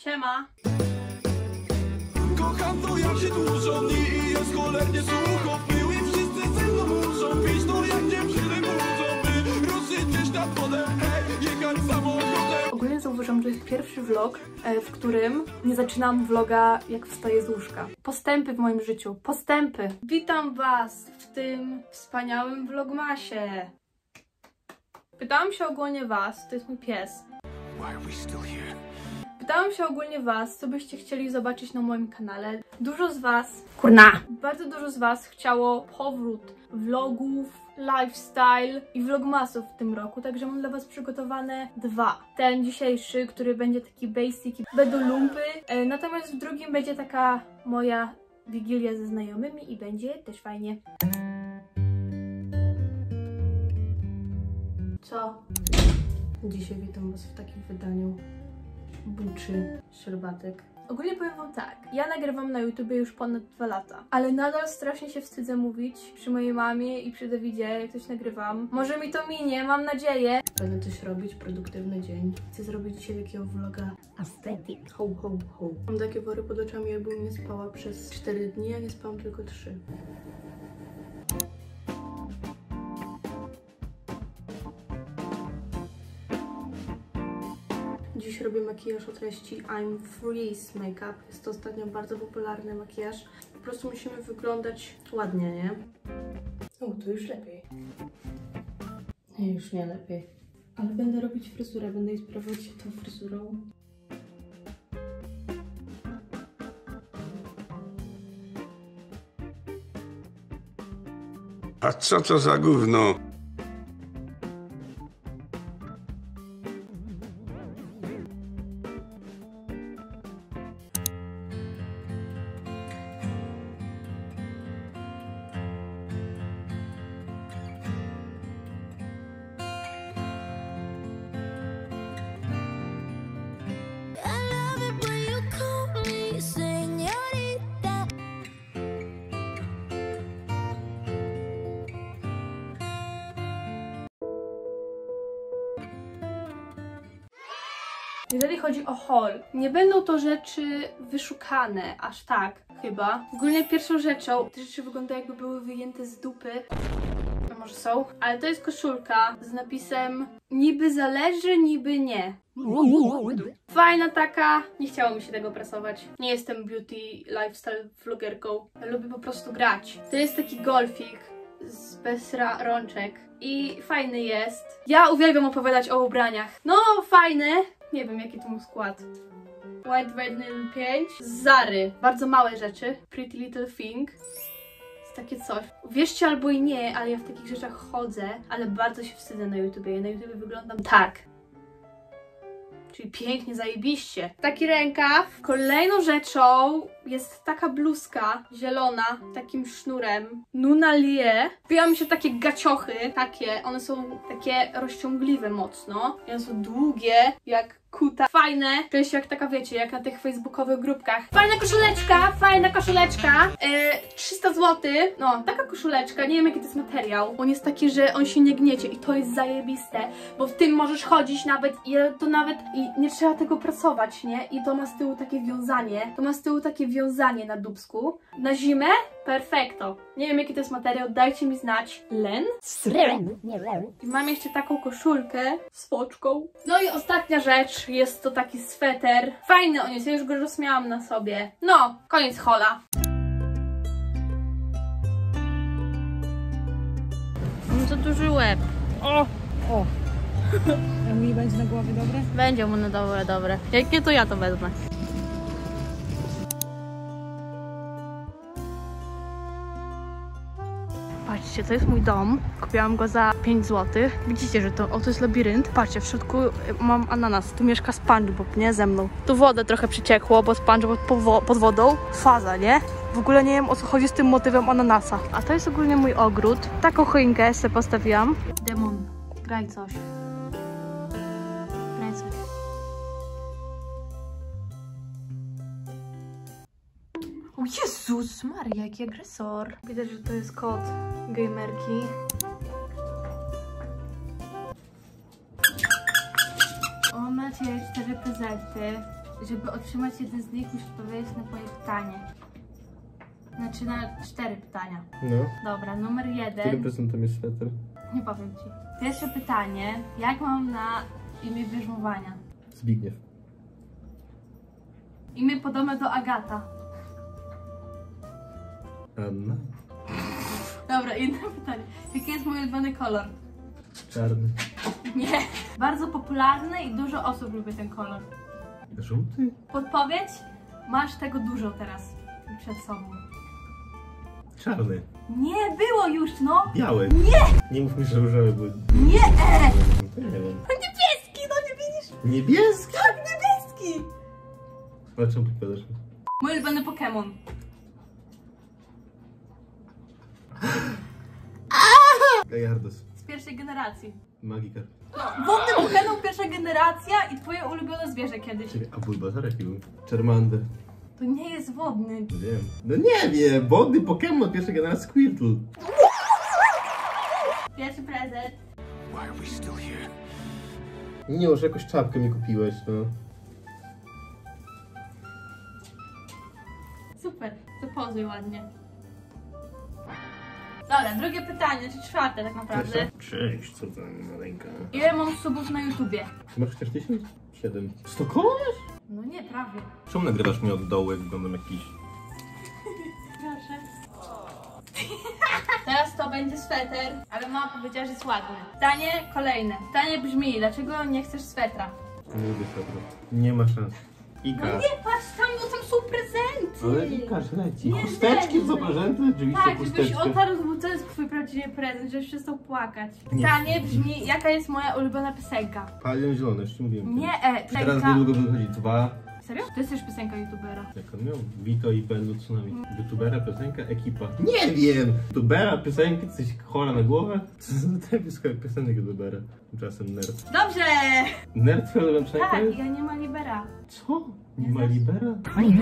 Siema. Kocham to jak się dłużą dni i jest cholernie sucho w pył i wszyscy ze mną muszą pić to jak dziewczyny burzą, by rozsiedzieć nad wodę, hej, jechać samochodem. Ogólnie zauważam, że jest pierwszy vlog, w którym nie zaczynam vloga jak wstaję z łóżka. Postępy w moim życiu, postępy. Witam was w tym wspaniałym vlogmasie. Pytałam się ogólnie was, to jest mój pies. Why are we still here? Pytałam się ogólnie was, co byście chcieli zobaczyć na moim kanale. Dużo z was, bardzo dużo z was chciało powrót vlogów, lifestyle i vlogmasów w tym roku, także mam dla was przygotowane dwa. Ten dzisiejszy, który będzie taki basic i będą lumpy, natomiast w drugim będzie taka moja wigilia ze znajomymi i będzie też fajnie. Co? Dzisiaj witam was w takim wydaniu buczy szerbatek. Ogólnie powiem wam tak, ja nagrywam na YouTubie już ponad 2 lata, ale nadal strasznie się wstydzę mówić przy mojej mamie i przy Dawidzie, jak coś nagrywam. Może mi to minie, mam nadzieję. Będę coś robić, produktywny dzień. Chcę zrobić dzisiaj takiego vloga aesthetic. Ho, ho, ho. Mam takie wory pod oczami, jakbym nie spała przez 4 dni, a nie spałam tylko 3. Dziś robię makijaż o treści I'm Freeze Makeup. Jest to ostatnio bardzo popularny makijaż. Po prostu musimy wyglądać ładnie, nie? O, tu już lepiej. Nie, już nie lepiej. Ale będę robić fryzurę, będę inspirować się tą fryzurą. A co to za gówno? Jeżeli chodzi o haul, nie będą to rzeczy wyszukane, aż tak, chyba. Ogólnie pierwszą rzeczą, te rzeczy wyglądają jakby były wyjęte z dupy. A może są? Ale to jest koszulka z napisem niby zależy, niby nie. Fajna taka, nie chciało mi się tego prasować. Nie jestem beauty, lifestyle vlogerką. Lubię po prostu grać. To jest taki golfik bez rączek i fajny jest. Ja uwielbiam opowiadać o ubraniach. No, fajne. Nie wiem, jaki to mu skład. White Red 5 z Zary. Bardzo małe rzeczy. Pretty Little Thing. Jest takie coś. Wierzcie albo i nie, ale ja w takich rzeczach chodzę, ale bardzo się wstydzę na YouTubie. Ja na YouTubie wyglądam tak. Czyli pięknie, zajebiście. Taki rękaw. Kolejną rzeczą jest taka bluzka zielona, takim sznurem. Nuna Lie. Kupiłam mi się takie gaciochy, takie. One są takie rozciągliwe mocno. I one są długie, jak kuta. Fajne. To jest jak taka, wiecie, jak na tych facebookowych grupkach. Fajna koszuleczka, fajna koszuleczka. 300 zł. No, taka koszuleczka. Nie wiem, jaki to jest materiał. On jest taki, że on się nie gniecie i to jest zajebiste, bo w tym możesz chodzić nawet i to nawet i nie trzeba tego prasować, nie? I to ma z tyłu takie wiązanie. To ma z tyłu takie wiązanie na dubsku. Na zimę? Perfekto. Nie wiem, jaki to jest materiał, dajcie mi znać. Len? I mam jeszcze taką koszulkę z foczką. No i ostatnia rzecz, jest to taki sweter. Fajny on jest, ja już go rozmiałam na sobie. No, koniec hola. Mam za duży łeb. O! A mi będzie na głowie dobre? Będzie mu na dobre. Jak nie, to ja to wezmę. Patrzcie, to jest mój dom. Kupiłam go za 5 zł. Widzicie, że to jest labirynt. Patrzcie, w środku mam ananas. Tu mieszka SpongeBob, nie? Ze mną. Tu wodę trochę przyciekło, bo SpongeBob pod wodą. Faza, nie? W ogóle nie wiem, o co chodzi z tym motywem ananasa. A to jest ogólnie mój ogród. Taką choinkę sobie postawiłam. Demon, graj coś. Graj coś. O Jezus Maria, jaki agresor. Widać, że to jest kot gamerki. O, macie 4 prezenty. Żeby otrzymać jeden z nich, musisz odpowiedzieć na moje pytanie. Znaczy na 4 pytania. No. Dobra, numer 1. Którym prezentem jest sweter? Nie powiem ci. Pierwsze pytanie. Jak mam na imię bierzmowania? Zbigniew. Imię podobne do Agata. Anna. Dobra, inne pytanie. Jaki jest mój ulubiony kolor? Czarny. Nie. Bardzo popularny i dużo osób lubi ten kolor. Żółty? Podpowiedź? Masz tego dużo teraz przed sobą. Czarny. Nie, było już, no! Biały. Nie! Nie mów mi, że różowy, bo... Nie! To nie wiem. Niebieski, no nie widzisz? Niebieski? Tak, niebieski! O czym podpowiadasz? Mój ulubiony Pokémon. Gajardos. Z pierwszej generacji. Magikarp. Wodny Pokémon pierwsza generacja i twoje ulubione zwierzę kiedyś. A Bulbasaur jaki był? Charmander. To nie jest wodny. Wiem. No nie wiem, wodny Pokémon pierwszej generacji Squirtle. Pierwszy prezent. Why are we still here? Nie, już jakąś czapkę mi kupiłeś, no. Super, zapozuj ładnie. Dobra, drugie pytanie, czy 4 tak naprawdę. Cześć, co tam maleńka? Ile mam subów na YouTubie? Masz chociaż 1000? 7. 100 koło masz? No nie, prawie. Czemu nagrywasz mnie od dołu, jak wyglądam jakiś? Proszę. Teraz to będzie sweter, ale mama powiedziała, że jest ładny. Pytanie kolejne. Pytanie brzmi, dlaczego nie chcesz swetra? Nie lubię swetra. Nie ma szans. No Ika. nie patrz tam, bo tam są prezenty. Ale Ikasz leci. Nie Chusteczki leci. za prezenty? Oczywiście Tak, żebyś chusteczki. otarł, bo to jest twój prawdziwy prezent, żebyś przestał płakać. Nie. Pytanie brzmi, jaka jest moja ulubiona piosenka? Palion zielony, już ci mówiłem. Nie, Teraz piosenka... niedługo wychodzi 2. Serio? To jest też piosenka youtubera. Jak on miał? Vito i Benzo Tsunami. Youtubera, piosenka, ekipa. Nie wiem! Youtubera, piosenki, jesteś chora na głowę? Co za te piosenek youtubera? Tymczasem nerd. Dobrze! Nerd twoją ulubioną piosenkę? Tak, ja nie ma libera. Co? Nie ma libera?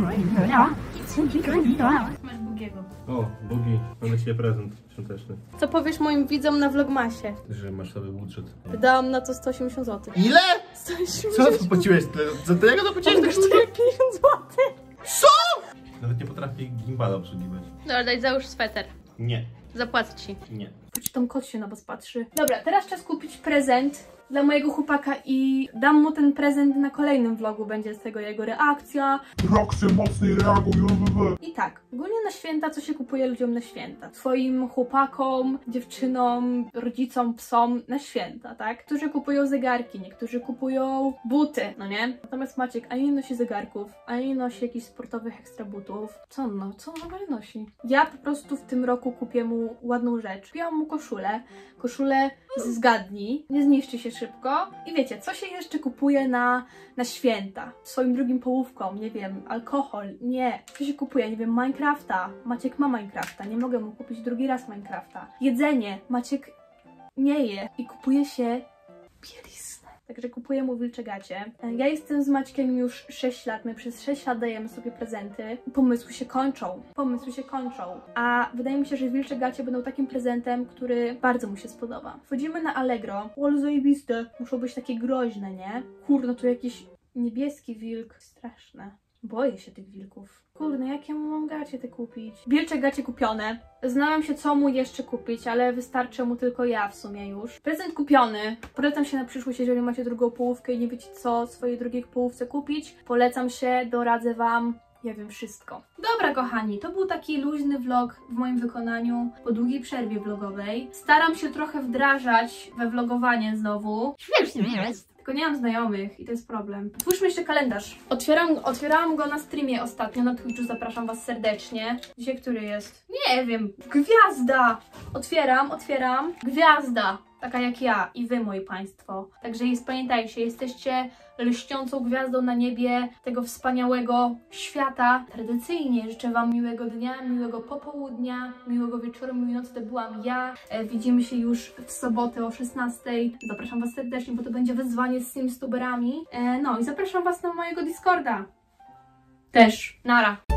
Masz Bugiego. O, Bugi, mam dla ciebie prezent świąteczny. Co powiesz moim widzom na vlogmasie? Że masz sobie budżet. Wydałam na to 180 zł. Ile? 180 Co zapłaciłeś? Za tego zapłaciłeś? kosztuje 50 zł. Nawet nie potrafię gimbala obsługiwać. Dobra, daj załóż sweter. Nie. Zapłacę ci. Nie. Czy tam kot się na was patrzy? Dobra, teraz czas kupić prezent dla mojego chłopaka i dam mu ten prezent na kolejnym vlogu. Będzie z tego jego reakcja. Roxy mocniej reagują. I tak, ogólnie na święta, co się kupuje ludziom na święta? Twoim chłopakom, dziewczynom, rodzicom, psom na święta, tak? Którzy kupują zegarki, niektórzy kupują buty, no nie? Natomiast Maciek ani nie nosi zegarków, ani nie nosi jakichś sportowych ekstra butów. Co on no? Co on w ogóle nosi? Ja po prostu w tym roku kupię mu ładną rzecz. Kupiłam mu koszulę zgadnij, nie zniszczy się szybko. I wiecie, co się jeszcze kupuje na święta? Swoim drugim połówkom, nie wiem, alkohol, nie. Co się kupuje? Nie wiem, Minecrafta. Maciek ma Minecrafta, nie mogę mu kupić drugi raz Minecrafta. Jedzenie. Maciek nie je i kupuje się bieliznę. Także kupuję mu wilcze gacie. Ja jestem z Maćkiem już 6 lat, my przez 6 lat dajemy sobie prezenty. Pomysły się kończą. A wydaje mi się, że wilcze gacie będą takim prezentem, który bardzo mu się spodoba. Wchodzimy na Allegro. Ale zajebiste. Muszą być takie groźne, nie? Kurde, tu jakiś niebieski wilk. Straszne. Boję się tych wilków. Kurde, jakie mu mam gacie te kupić? Wilcze gacie kupione. Znałam się, co mu jeszcze kupić, ale wystarczy mu tylko ja w sumie już. Prezent kupiony. Polecam się na przyszłość, jeżeli macie drugą połówkę i nie wiecie, co swojej drugiej połówce kupić. Polecam się, doradzę wam. Ja wiem wszystko. Dobra, kochani, to był taki luźny vlog w moim wykonaniu po długiej przerwie vlogowej. Staram się trochę wdrażać we vlogowanie znowu. Tylko nie mam znajomych i to jest problem. Otwórzmy jeszcze kalendarz. Otwierałam go na streamie ostatnio na Twitchu, zapraszam was serdecznie. Dzisiaj który jest? Nie wiem. Gwiazda! Otwieram. Gwiazda! Taka jak ja i wy, moi państwo. Także pamiętajcie, jesteście lśniącą gwiazdą na niebie tego wspaniałego świata. Tradycyjnie życzę wam miłego dnia, miłego popołudnia, miłego wieczoru, miłej nocy. To byłam ja. Widzimy się już w sobotę o 16:00. Zapraszam was serdecznie, bo to będzie wyzwanie z Simstuberami. No i zapraszam was na mojego Discorda. Też. Nara.